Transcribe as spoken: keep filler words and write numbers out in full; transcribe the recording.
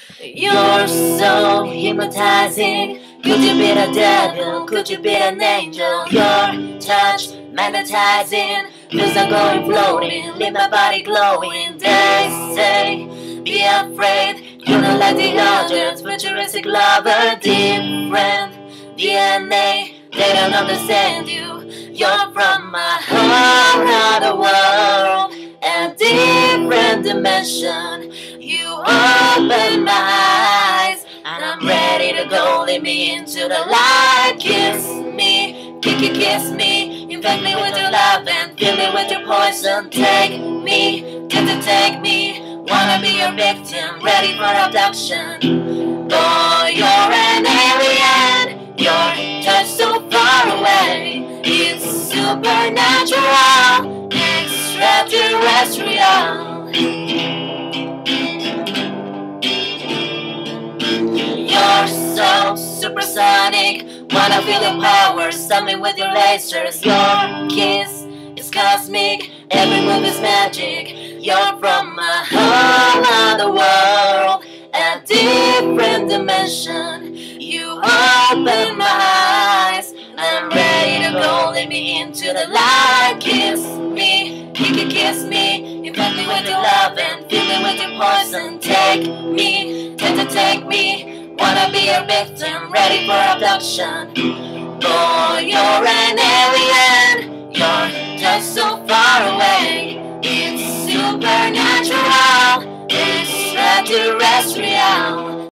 You're so hypnotizing. Could you be the devil? Could you be an angel? Your touch magnetizing. Feels like going floating, leave my body glowing. They say, be afraid. You're not like the others, futuristic lover, different D N A. They don't understand you. You're from my whole other world, a different dimension. You open my eyes, and I'm ready to go. Lead me into the light. Kiss me, kick it, kiss me. Infect me with your love and fill me with your poison. Take me, get to take me. Wanna be your victim, ready for abduction. Boy, you're an alien. Your touch so far away. It's supernatural, extraterrestrial. You're so supersonic. Wanna feel your power, stun me with your lasers. Your kiss is cosmic, every move is magic. You're from a whole other world, a different dimension. You open my eyes, I'm ready to go. Lead me into the light. Kiss me, you can kiss me. Infect me with your love and fill me with your poison. Take me, tend to take me. Wanna be your victim, ready for abduction. Boy, you're an alien. Your touch so far away. It's supernatural, extraterrestrial.